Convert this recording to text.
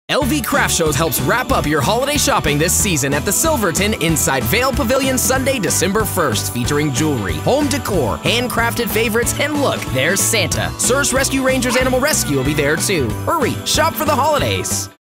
LV Craft Shows helps wrap up your holiday shopping this season at the Silverton inside Vail Pavilion Sunday, December 1st, featuring jewelry, home decor, handcrafted favorites, and look, there's Santa. Surge Rescue Rangers Animal Rescue will be there too. Hurry, shop for the holidays.